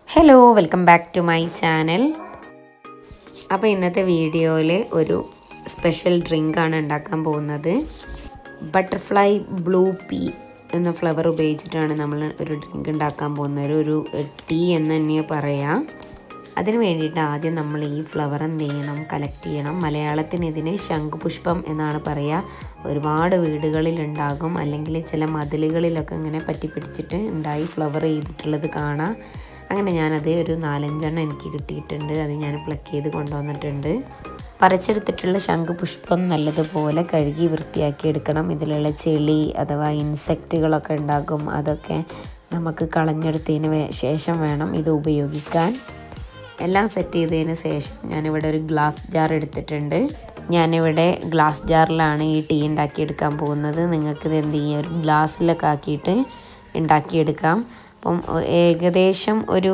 Hello welcome back to my channel. അപ്പോൾ ഇന്നത്തെ വീഡിയോയിൽ ഒരു സ്പെഷ്യൽ ഡ്രിങ്കാണ് ഉണ്ടാക്കാൻ പോകുന്നത്. ബട്ടർഫ്ലൈ ബ്ലൂ പീ എന്ന ഫ്ലവർ ഉപയോഗിച്ചിട്ടാണ് നമ്മൾ ഒരു ഡ്രിങ്ക് ഉണ്ടാക്കാൻ പോകുന്നത്. ഒരു ടീ എന്ന് തന്നെ പറയാം. അതിന് വേണ്ടിയിട്ട് ആദ്യം നമ്മൾ ഈ ഫ്ലവർ എന്ത് ചെയ്യണം, കളക്ട് ചെയ്യണം. മലയാളത്തിന് ഇതിന് ശംഖുപുഷ്പം എന്നാണ് പറയുക. ഒരുപാട് വീടുകളിൽ ഉണ്ടാകും, അല്ലെങ്കിൽ ചില മതിലുകളിലൊക്കെ ഇങ്ങനെ പറ്റിപ്പിടിച്ചിട്ട് ഉണ്ടായി ഫ്ലവർ ചെയ്തിട്ടുള്ളത് കാണാം. അങ്ങനെ ഞാനത് ഒരു 4-5 എണ്ണം എനിക്ക് കിട്ടിയിട്ടുണ്ട്. അത് ഞാൻ പ്ലക്ക് ചെയ്ത് കൊണ്ടുവന്നിട്ടുണ്ട്. പറിച്ചെടുത്തിട്ടുള്ള ശംഖുപുഷ്പം നല്ലതുപോലെ കഴുകി വൃത്തിയാക്കി എടുക്കണം. ഇതിലുള്ള ചെളി അഥവാ ഇൻസെക്റ്റുകളൊക്കെ ഉണ്ടാകും. അതൊക്കെ നമുക്ക് കളഞ്ഞെടുത്തതിന് ശേഷം വേണം ഇത് ഉപയോഗിക്കാൻ. എല്ലാം സെറ്റ് ചെയ്തതിന് ശേഷം ഞാനിവിടെ ഒരു ഗ്ലാസ് ജാർ എടുത്തിട്ടുണ്ട്. ഞാനിവിടെ ഗ്ലാസ് ജാറിലാണ് ഈ ടീ ഉണ്ടാക്കിയെടുക്കാൻ പോകുന്നത്. നിങ്ങൾക്കിത് എന്ത് ചെയ്യുക, ഒരു ഗ്ലാസ്സിലൊക്കെ ആക്കിയിട്ട് ഉണ്ടാക്കിയെടുക്കാം. അപ്പം ഏകദേശം ഒരു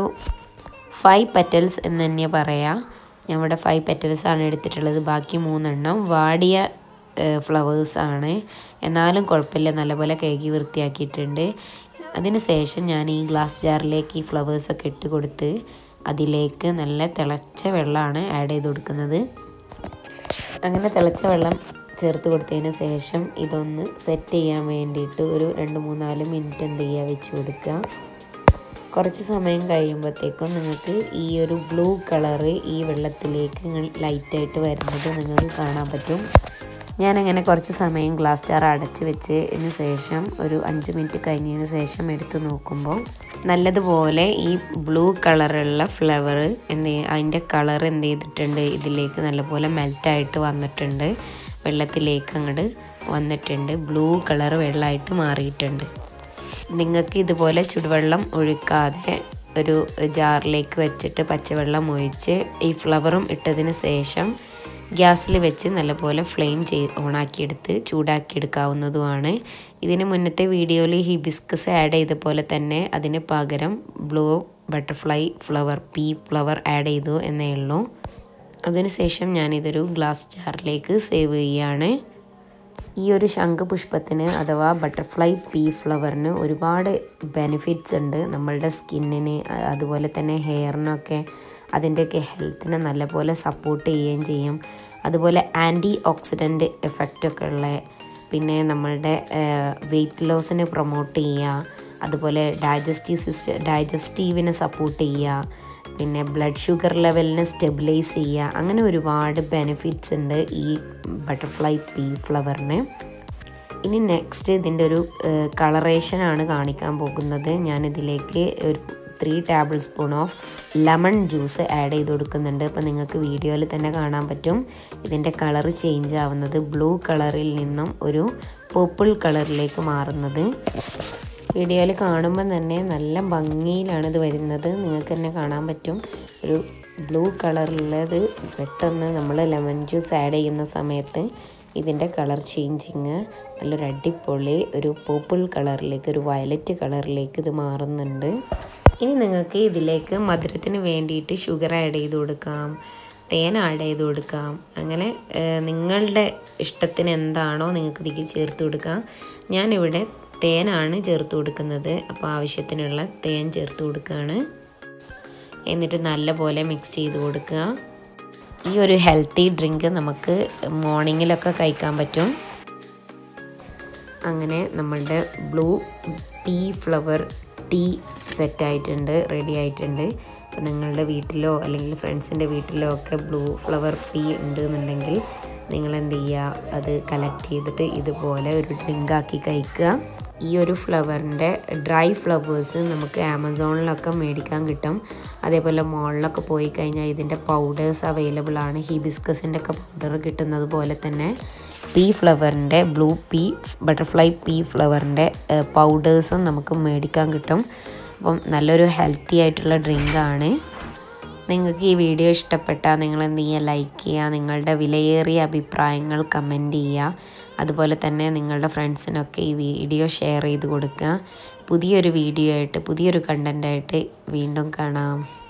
5 പെറ്റൽസ് എന്ന് തന്നെ പറയാം. ഞാൻ ഇവിടെ 5 പെറ്റൽസാണ് എടുത്തിട്ടുള്ളത്. ബാക്കി 3 എണ്ണം വാടിയ ഫ്ലവേഴ്സാണ്. എന്നാലും കുഴപ്പമില്ല, നല്ലപോലെ കഴുകി വൃത്തിയാക്കിയിട്ടുണ്ട്. അതിന് ശേഷം ഞാൻ ഈ ഗ്ലാസ് ജാറിലേക്ക് ഈ ഫ്ലവേഴ്സൊക്കെ ഇട്ട് കൊടുത്ത് അതിലേക്ക് നല്ല തിളച്ച വെള്ളമാണ് ആഡ് ചെയ്ത് കൊടുക്കുന്നത്. അങ്ങനെ തിളച്ച വെള്ളം ചേർത്ത് കൊടുത്തതിന് ശേഷം ഇതൊന്ന് സെറ്റ് ചെയ്യാൻ വേണ്ടിയിട്ട് ഒരു 2-3-4 മിനിറ്റ് എന്ത് ചെയ്യുക, വെച്ച് കൊടുക്കുക. കുറച്ച് സമയം കഴിയുമ്പോഴത്തേക്കും നിങ്ങൾക്ക് ഈ ഒരു ബ്ലൂ കളറ് ഈ വെള്ളത്തിലേക്ക് ലൈറ്റായിട്ട് വരുന്നത് നിങ്ങൾക്ക് കാണാൻ പറ്റും. ഞാനങ്ങനെ കുറച്ച് സമയം ഗ്ലാസ് ജാർ അടച്ച് വെച്ചതിന് ശേഷം ഒരു 5 മിനിറ്റ് കഴിഞ്ഞതിന് ശേഷം എടുത്ത് നോക്കുമ്പോൾ നല്ലതുപോലെ ഈ ബ്ലൂ കളറുള്ള ഫ്ലവർ അതിൻ്റെ കളർ എന്ത് ചെയ്തിട്ടുണ്ട്, ഇതിലേക്ക് നല്ലപോലെ മെൽറ്റായിട്ട് വന്നിട്ടുണ്ട്. വെള്ളത്തിലേക്ക് അങ്ങോട്ട് വന്നിട്ടുണ്ട്. ബ്ലൂ കളർ വെള്ളമായിട്ട് മാറിയിട്ടുണ്ട്. നിങ്ങൾക്ക് ഇതുപോലെ ചുടുവെള്ളം ഒഴിക്കാതെ ഒരു ജാറിലേക്ക് വെച്ചിട്ട് പച്ചവെള്ളം ഒഴിച്ച് ഈ ഫ്ലവറും ഇട്ടതിന് ശേഷം ഗ്യാസിൽ വെച്ച് നല്ലപോലെ ഫ്ലെയിം ഓണാക്കിയെടുത്ത് ചൂടാക്കിയെടുക്കാവുന്നതുമാണ്. ഇതിന് മുന്നത്തെ വീഡിയോയിൽ ഹിബിസ്കസ് ആഡ് ചെയ്ത പോലെ തന്നെ അതിന് പകരം blue butterfly flower pea flower add ചെയ്തു എന്നേ ഉള്ളൂ. അതിനുശേഷം ഞാനിതൊരു ഗ്ലാസ് ജാറിലേക്ക് സേവ് ചെയ്യുകയാണ്. ഈ ഒരു ശംഖുപുഷ്പത്തിന് അഥവാ ബട്ടർഫ്ലൈ പീ ഫ്ലവറിന് ഒരുപാട് ബെനിഫിറ്റ്സ് ഉണ്ട്. നമ്മളുടെ സ്കിന്നിന് അതുപോലെ തന്നെ ഹെയറിനൊക്കെ അതിൻ്റെയൊക്കെ ഹെൽത്തിനെ നല്ലപോലെ സപ്പോർട്ട് ചെയ്യുകയും ചെയ്യും. അതുപോലെ ആൻറ്റി ഓക്സിഡൻറ്റ് എഫക്റ്റൊക്കെ ഉള്ള, പിന്നെ നമ്മളുടെ വെയ്റ്റ് ലോസിനെ പ്രൊമോട്ട് ചെയ്യുക, അതുപോലെ ഡൈജസ്റ്റീവിനെ സപ്പോർട്ട് ചെയ്യുക, പിന്നെ ബ്ലഡ് ഷുഗർ ലെവലിനെ സ്റ്റെബിലൈസ് ചെയ്യുക. അങ്ങനെ ഒരുപാട് ബെനിഫിറ്റ്സ് ഉണ്ട് ഈ ബട്ടർഫ്ലൈ പീ ഫ്ലവറിന്. ഇനി നെക്സ്റ്റ് ഇതിൻ്റെ ഒരു കളറേഷനാണ് കാണിക്കാൻ പോകുന്നത്. ഞാനിതിലേക്ക് ഒരു 3 table spoon of lemon juice add ചെയ്ത് കൊടുക്കുന്നുണ്ട്. അപ്പോൾ നിങ്ങൾക്ക് വീഡിയോയിൽ തന്നെ കാണാൻ പറ്റും ഇതിൻ്റെ കളർ ചേഞ്ച് ആവുന്നത്, ബ്ലൂ കളറിൽ നിന്നും ഒരു പർപ്പിൾ കളറിലേക്ക് മാറുന്നത്. വീഡിയോയിൽ കാണുമ്പോൾ തന്നെ നല്ല ഭംഗിയിലാണ് ഇത് വരുന്നത്. നിങ്ങൾക്ക് തന്നെ കാണാൻ പറ്റും ഒരു ബ്ലൂ കളറുള്ളത്. പെട്ടെന്ന് നമ്മൾ ലെമൺ ജ്യൂസ് ആഡ് ചെയ്യുന്ന സമയത്ത് ഇതിൻ്റെ കളർ ചേഞ്ചിങ് നല്ലൊരു അടിപൊളി ഒരു പർപ്പിൾ കളറിലേക്ക്, ഒരു വയലറ്റ് കളറിലേക്ക് ഇത് മാറുന്നുണ്ട്. ഇനി നിങ്ങൾക്ക് ഇതിലേക്ക് മധുരത്തിന് വേണ്ടിയിട്ട് ഷുഗർ ആഡ് ചെയ്ത് കൊടുക്കാം, തേൻ ആഡ് ചെയ്ത് കൊടുക്കാം. അങ്ങനെ നിങ്ങളുടെ ഇഷ്ടത്തിന് എന്താണോ നിങ്ങൾക്ക് ഇതിലേക്ക് ചേർത്ത് കൊടുക്കാം. ഞാനിവിടെ തേനാണ് ചേർത്ത് കൊടുക്കുന്നത്. അപ്പോൾ ആവശ്യത്തിനുള്ള തേൻ ചേർത്ത് കൊടുക്കുകയാണ്. എന്നിട്ട് നല്ലപോലെ മിക്സ് ചെയ്ത് കൊടുക്കുക. ഈ ഒരു ഹെൽത്തി ഡ്രിങ്ക് നമുക്ക് മോർണിംഗിലൊക്കെ കഴിക്കാൻ പറ്റും. അങ്ങനെ നമ്മളുടെ ബ്ലൂ പീ ഫ്ലവർ ടീ സെറ്റായിട്ടുണ്ട്, റെഡി ആയിട്ടുണ്ട്. അപ്പോൾ നിങ്ങളുടെ വീട്ടിലോ അല്ലെങ്കിൽ ഫ്രണ്ട്സിൻ്റെ വീട്ടിലോ ഒക്കെ ബ്ലൂ ഫ്ലവർ പീ ഉണ്ടെന്നുണ്ടെങ്കിൽ നിങ്ങൾ എന്ത് ചെയ്യുക, അത് കളക്ട് ചെയ്തിട്ട് ഇതുപോലെ ഒരു ഡ്രിങ്കാക്കി കഴിക്കുക. ഈ ഒരു ഫ്ലവറിൻ്റെ ഡ്രൈ ഫ്ലവേഴ്സ് നമുക്ക് ആമസോണിലൊക്കെ മേടിക്കാൻ കിട്ടും. അതേപോലെ മോളിലൊക്കെ പോയി കഴിഞ്ഞാൽ ഇതിൻ്റെ പൗഡേഴ്സ് അവൈലബിൾ ആണ്. ഹിബിസ്കസിൻ്റെ ഒക്കെ പൗഡർ കിട്ടുന്നത് പോലെ തന്നെ പീ ഫ്ലവറിൻ്റെ ബ്ലൂ പീ ബട്ടർഫ്ലൈ പീ ഫ്ലവറിൻ്റെ പൗഡേഴ്സും നമുക്ക് മേടിക്കാൻ കിട്ടും. അപ്പം നല്ലൊരു ഹെൽത്തി ആയിട്ടുള്ള ഡ്രിങ്കാണ്. നിങ്ങൾക്ക് ഈ വീഡിയോ ഇഷ്ടപ്പെട്ടാൽ നിങ്ങൾ എന്ത് ചെയ്യുക, ലൈക്ക് ചെയ്യുക, നിങ്ങളുടെ വിലയേറിയ അഭിപ്രായങ്ങൾ കമൻറ്റ് ചെയ്യുക. അതുപോലെ തന്നെ നിങ്ങളുടെ ഫ്രണ്ട്സിനൊക്കെ ഈ വീഡിയോ ഷെയർ ചെയ്ത് കൊടുക്കുക. പുതിയൊരു വീഡിയോ ആയിട്ട് പുതിയൊരു കണ്ടൻ്റായിട്ട് വീണ്ടും കാണാം.